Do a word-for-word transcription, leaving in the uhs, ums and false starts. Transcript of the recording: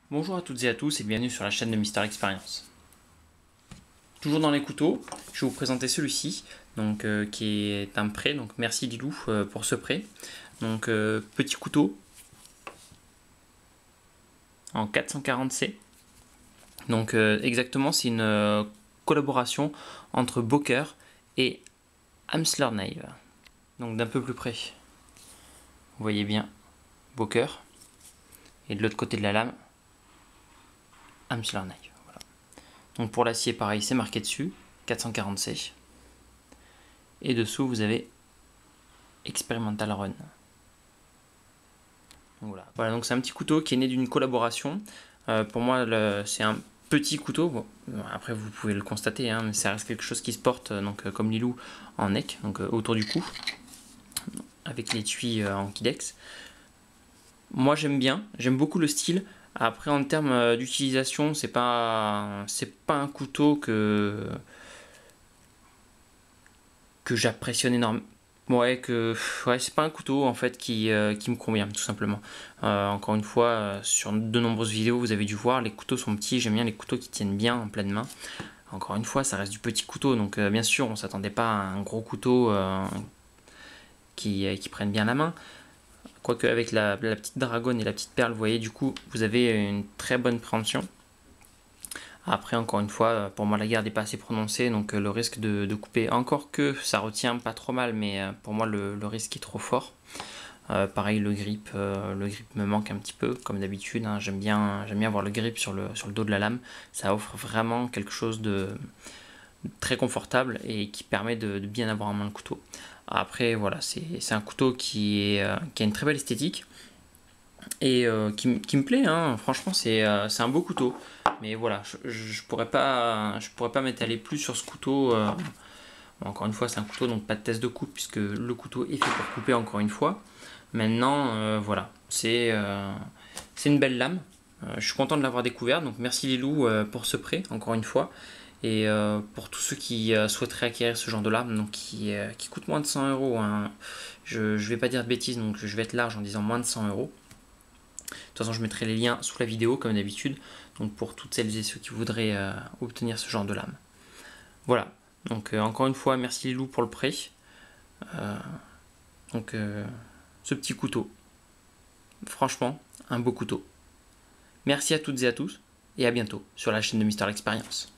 Bonjour à toutes et à tous et bienvenue sur la chaîne de Mister Experience. Toujours dans les couteaux, je vais vous présenter celui-ci, donc euh, qui est un prêt. Donc merci Lilou euh, pour ce prêt. Donc euh, petit couteau en quatre cent quarante C. Donc euh, exactement, c'est une euh, collaboration entre Boker et Amsler Knife. Donc d'un peu plus près, vous voyez bien Boker et de l'autre côté de la lame Amsler Knife. Voilà. Donc pour l'acier, pareil, c'est marqué dessus, quatre cent quarante C. Et dessous, vous avez Experimental Run. Donc voilà. Voilà, donc c'est un petit couteau qui est né d'une collaboration. Euh, pour moi, c'est un petit couteau. Bon, après, vous pouvez le constater, hein, mais ça reste quelque chose qui se porte, donc, euh, comme Lilou, en neck, donc euh, autour du cou, avec l'étui euh, en Kydex. Moi, j'aime bien, j'aime beaucoup le style. Après, en termes euh, d'utilisation, c'est pas, c'est pas un couteau que que j'apprécie énormément. Ouais, que ouais, c'est pas un couteau en fait qui, euh, qui me convient tout simplement. Euh, encore une fois, euh, sur de nombreuses vidéos, vous avez dû voir, les couteaux sont petits. J'aime bien les couteaux qui tiennent bien en pleine main. Encore une fois, ça reste du petit couteau, donc euh, bien sûr, on s'attendait pas à un gros couteau euh, qui, euh, qui prenne bien la main. Quoique avec la, la petite dragonne et la petite perle, vous voyez, du coup, vous avez une très bonne préhension. Après, encore une fois, pour moi, la garde n'est pas assez prononcée, donc le risque de, de couper, encore que ça retient pas trop mal, mais pour moi, le, le risque est trop fort. Euh, pareil, le grip, euh, le grip me manque un petit peu, comme d'habitude. Hein, j'aime bien, j'aime bien avoir le grip sur le, sur le dos de la lame. Ça offre vraiment quelque chose de très confortable et qui permet de, de bien avoir en main le couteau. Après, voilà, c'est un couteau qui, est, euh, qui a une très belle esthétique et euh, qui, qui me plaît, hein. Franchement, c'est euh, un beau couteau. Mais voilà, je, je pourrais pas, je pourrais pas m'étaler plus sur ce couteau. Euh, encore une fois, c'est un couteau, donc pas de test de coupe puisque le couteau est fait pour couper. Encore une fois. Maintenant, euh, voilà, c'est euh, c'est une belle lame. Euh, je suis content de l'avoir découvert. Donc merci Lilou euh, pour ce prêt, encore une fois. Et euh, pour tous ceux qui euh, souhaiteraient acquérir ce genre de lame, donc qui, euh, qui coûte moins de cent euros. Hein. Je ne vais pas dire de bêtises, donc je vais être large en disant moins de cent euros. De toute façon, je mettrai les liens sous la vidéo comme d'habitude, donc pour toutes celles et ceux qui voudraient euh, obtenir ce genre de lame. Voilà, donc euh, encore une fois, merci Lilou pour le prêt. Euh, donc euh, ce petit couteau, franchement, un beau couteau. Merci à toutes et à tous, et à bientôt sur la chaîne de Mister Experience.